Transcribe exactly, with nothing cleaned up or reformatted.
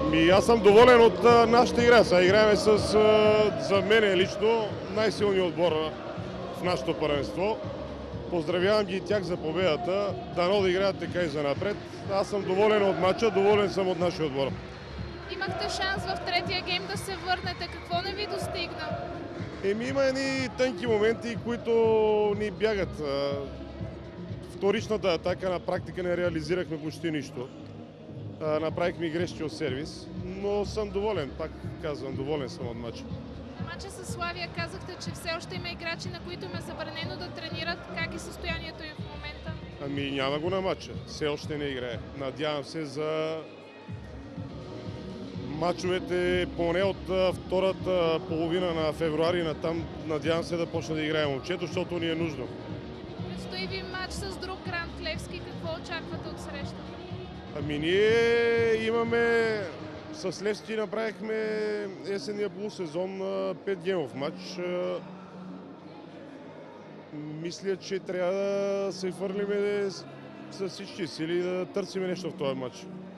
Ми, аз съм доволен от а, нашата игра. Сега играем с, а, за мен лично, най-силният отбор в нашето първенство. Поздравявам ги и тях за победата. Дано да играят така и за напред. Аз съм доволен от матча, доволен съм от нашия отбор. Имахте шанс в третия гейм да се върнете. Какво не ви достигна? Еми, има едни тънки моменти, които ни бягат. Вторичната атака на практика не реализирахме почти нищо. Направихме грешки от сервис, но съм доволен. Пак казвам, доволен съм от матча. На матча с Славия казахте, че все още има играчи, на които им е забранено да тренират. Как е състоянието им в момента? Ами няма го на матча. Все още не играе. Надявам се за мачовете поне от втората половина на февруари натам. Надявам се да почне да играе момчето, защото ни е нужно. Предстои ви матч с друг Грант Левски. Какво очаквате от срещата? Ами ние имаме, с Левски направихме есенния полусезон пет геймов матч. Мисля, че трябва да се хвърлиме с всички сили и да търсим нещо в този матч.